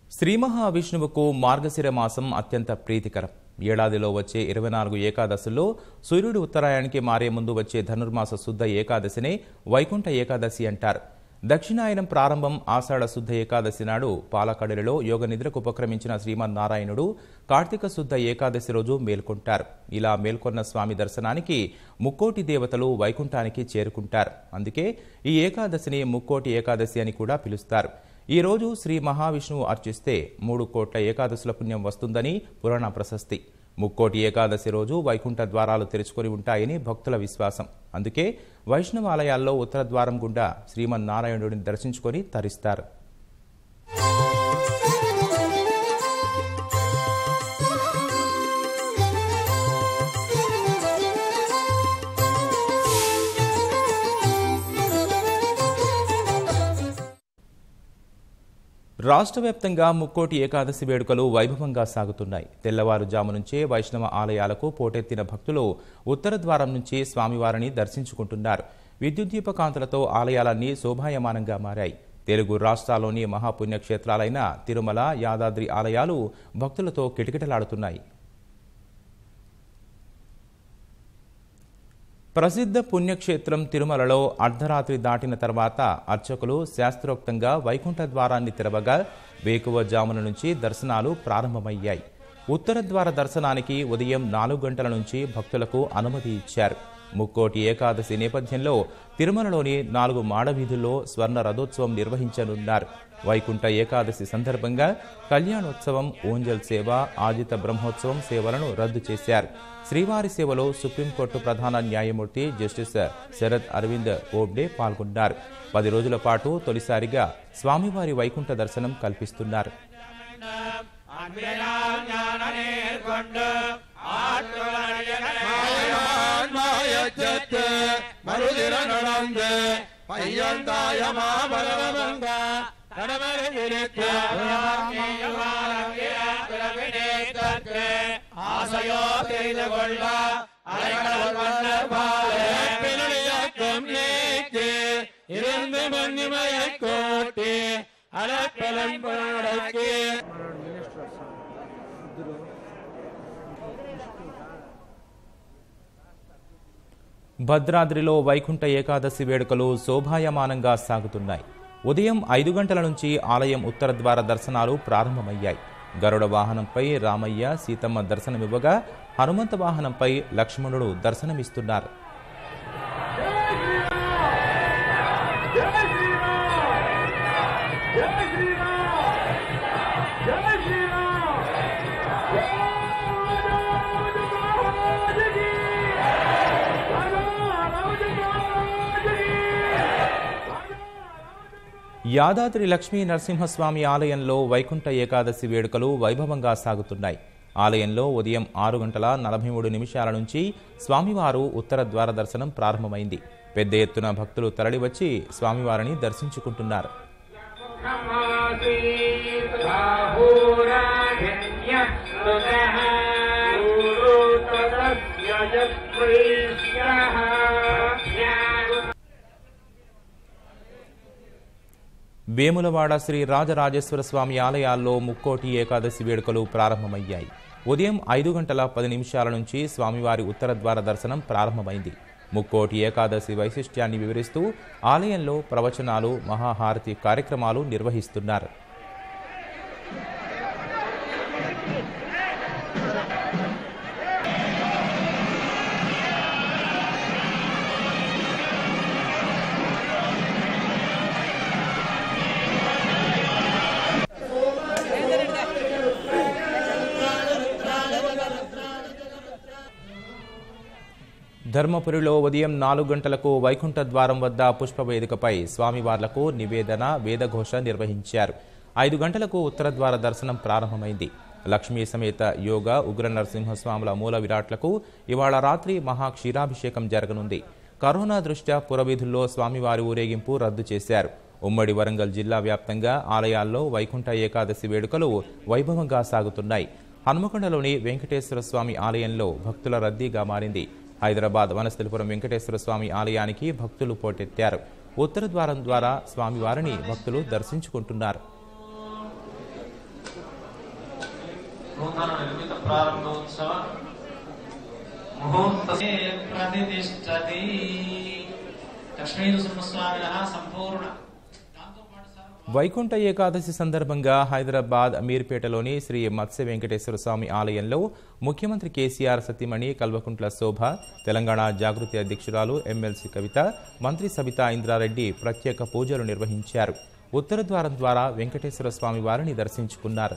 శ్రీ మహావిష్ణువుకు మార్గశిర మాసం అత్యంత ప్రీతికరం. ఏడాదిలో వచ్చే 24 ఏకాదశుల్లో సూర్యుడు ఉత్తరాయణానికి మారే ముందు వచ్చే ధనుర్మాస శుద్ధ ఏకాదశినే వైకుంఠ ఏకాదశి అంటారు. దక్షిణాయనం ప్రారంభం ఆషాఢ శుద్ధ ఏకాదశి నాడు పాలకడలిలో యోగ నిద్రకు ఉపక్రమించిన శ్రీమన్నారాయణుడు కార్తీక శుద్ధ ఏకాదశి రోజు మేల్కొంటారు. ఇలా మేల్కొన్న స్వామి దర్శనానికి ముక్కోటి దేవతలు వైకుంఠానికి చేరుకుంటారు. అందుకే ఈ ఏకాదశిని ముక్కోటి ఏకాదశి అని కూడా పిలుస్తారు. ఈ రోజు శ్రీ మహావిష్ణువు అర్చిస్తే 3 కోట్ల ఏకాదశుల పుణ్యం వస్తుందని పురాణ ప్రశస్తి. ముక్కోటి ఏకాదశి రోజు వైకుంఠ ద్వారాలు తెరుచుకొని ఉంటాయని భక్తుల విశ్వాసం. అందుకే వైష్ణవ ఆలయాల్లో ఉత్తర ద్వారం గుండా శ్రీమన్నారాయణుడిని దర్శించుకొని తరిస్తారు. రాష్ట్ర వ్యాప్తంగా ముక్కోటి ఏకాదశి వేడుకలు వైభవంగా సాగుతున్నాయి. తెల్లవారుజాము నుంచే వైష్ణవ ఆలయాలకు పోటెత్తిన భక్తులు ఉత్తర ద్వారం నుంచి స్వామివారిని దర్శించుకుంటున్నారు. విద్యుద్దీపకాంతులతో ఆలయాలన్నీ శోభాయమానంగా మారాయి. తెలుగు రాష్ట్రాల్లోని మహాపుణ్యక్షేత్రాలైన తిరుమల, యాదాద్రి ఆలయాలు భక్తులతో కిటకిటలాడుతున్నాయి. ప్రసిద్ధ పుణ్యక్షేత్రం తిరుమలలో అర్ధరాత్రి దాటిన తర్వాత అర్చకులు శాస్త్రోక్తంగా వైకుంఠ ద్వారాన్ని తెరవగా వేకువజామున నుంచి దర్శనాలు ప్రారంభమయ్యాయి. ఉత్తర ద్వార దర్శనానికి ఉదయం 4 గంటల నుంచి భక్తులకు అనుమతి ఇచ్చారు. ముక్కోటి ఏకాదశి నేపథ్యంలో తిరుమలలోని 4 మాడవీధుల్లో స్వర్ణ రథోత్సవం నిర్వహించనున్నారు. వైకుంఠ ఏకాదశి సందర్భంగా కళ్యాణోత్సవం, ఊంజల్ సేవ, ఆజిత బ్రహ్మోత్సవం సేవలను రద్దు చేశారు. శ్రీవారి సేవలో సుప్రీంకోర్టు ప్రధాన న్యాయమూర్తి జస్టిస్ శరద్ అరవింద్ బోబ్డే పాల్గొన్నారు. 10 రోజుల పాటు తొలిసారిగా స్వామివారి వైకుంఠ దర్శనం కల్పిస్తున్నారు. భద్రాద్రిలో వైకుంఠ ఏకాదశి వేడుకలు శోభాయమానంగా సాగుతున్నాయి. ఉదయం 5 గంటల నుంచి ఆలయం ఉత్తర ద్వార దర్శనాలు ప్రారంభమయ్యాయి. గరుడ వాహనంపై రామయ్య, సీతమ్మ దర్శనమివ్వగా హనుమంత వాహనంపై లక్ష్మణుడు దర్శనమిస్తున్నారు. యాదాద్రి లక్ష్మీ నరసింహస్వామి ఆలయంలో వైకుంఠ ఏకాదశి వేడుకలు వైభవంగా సాగుతున్నాయి. ఆలయంలో ఉదయం 6:43 నుంచి స్వామివారు ఉత్తర ద్వార దర్శనం ప్రారంభమైంది. పెద్ద ఎత్తున భక్తులు తరలివచ్చి స్వామివారిని దర్శించుకుంటున్నారు. వేములవాడ శ్రీ రాజరాజేశ్వర స్వామి ఆలయాల్లో ముక్కోటి ఏకాదశి వేడుకలు ప్రారంభమయ్యాయి. ఉదయం 5:10 నుంచి స్వామివారి ఉత్తర ద్వార దర్శనం ప్రారంభమైంది. ముక్కోటి ఏకాదశి వైశిష్ట్యాన్ని వివరిస్తూ ఆలయంలో ప్రవచనాలు, మహాహారతి కార్యక్రమాలు నిర్వహిస్తున్నారు. ధర్మపురిలో ఉదయం 4 గంటలకు వైకుంఠ ద్వారం వద్ద పుష్పవేదికపై స్వామివార్లకు నివేదన, వేదఘోష నిర్వహించారు. 5 గంటలకు ఉత్తర ద్వార దర్శనం ప్రారంభమైంది. లక్ష్మీ సమేత యోగ, ఉగ్ర నరసింహస్వాముల మూల విరాట్లకు ఇవాళ రాత్రి మహాక్షీరాభిషేకం జరగనుంది. కరోనా దృష్ట్యా పురవీధుల్లో స్వామివారి ఊరేగింపు రద్దు చేశారు. ఉమ్మడి వరంగల్ జిల్లా వ్యాప్తంగా ఆలయాల్లో వైకుంఠ ఏకాదశి వేడుకలు వైభవంగా సాగుతున్నాయి. హనుమకొండలోని వెంకటేశ్వర స్వామి ఆలయంలో భక్తుల రద్దీగా మారింది. హైదరాబాద్ వనస్థలిపురం వెంకటేశ్వర స్వామి ఆలయానికి భక్తులు పోటెత్తారు. ఉత్తర ద్వారం ద్వారా స్వామివారిని భక్తులు దర్శించుకుంటున్నారు. నూతన నిర్మిత ప్రారంభోత్సవ ముహూర్తే ప్రతిష్ఠతి లక్ష్మీనరసింహస్వామినః సంపూర్ణ. వైకుంఠ ఏకాదశి సందర్భంగా హైదరాబాద్ అమీర్పేటలోని శ్రీ మత్స్య వెంకటేశ్వర స్వామి ఆలయంలో ముఖ్యమంత్రి కేసీఆర్ సతీమణి కల్వకుంట్ల శోభ, తెలంగాణ జాగృతి అధ్యక్షురాలు ఎమ్మెల్సీ కవిత, మంత్రి సబితా ఇంద్రారెడ్డి ప్రత్యేక పూజలు నిర్వహించారు. ఉత్తర ద్వారం ద్వారా వెంకటేశ్వర స్వామి వారిని దర్శించుకున్నారు.